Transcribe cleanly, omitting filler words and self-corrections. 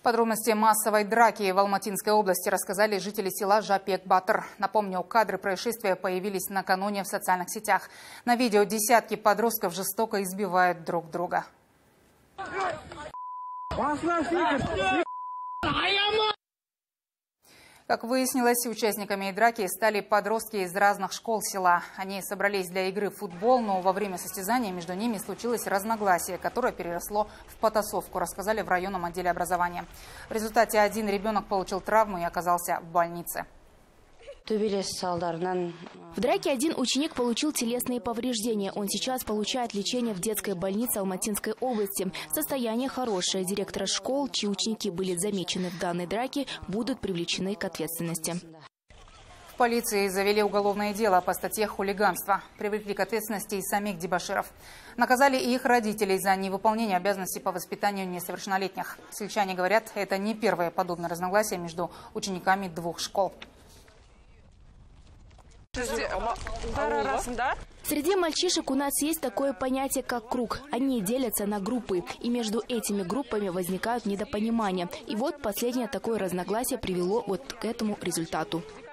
Подробности массовой драки в Алматинской области рассказали жители села Жапек-Батыр. Напомню, кадры происшествия появились накануне в социальных сетях. На видео десятки подростков жестоко избивают друг друга. Как выяснилось, участниками драки стали подростки из разных школ села. Они собрались для игры в футбол, но во время состязания между ними случилось разногласие, которое переросло в потасовку, рассказали в районном отделе образования. В результате один ребенок получил травму и оказался в больнице. В драке один ученик получил телесные повреждения. Он сейчас получает лечение в детской больнице Алматинской области. Состояние хорошее. Директора школ, чьи ученики были замечены в данной драке, будут привлечены к ответственности. В полиции завели уголовное дело по статье «Хулиганство». Привлекли к ответственности и самих дебоширов. Наказали и их родителей за невыполнение обязанностей по воспитанию несовершеннолетних. Сельчане говорят, это не первое подобное разногласие между учениками двух школ. Среди мальчишек у нас есть такое понятие, как круг. Они делятся на группы, и между этими группами возникают недопонимания. И вот последнее такое разногласие привело вот к этому результату.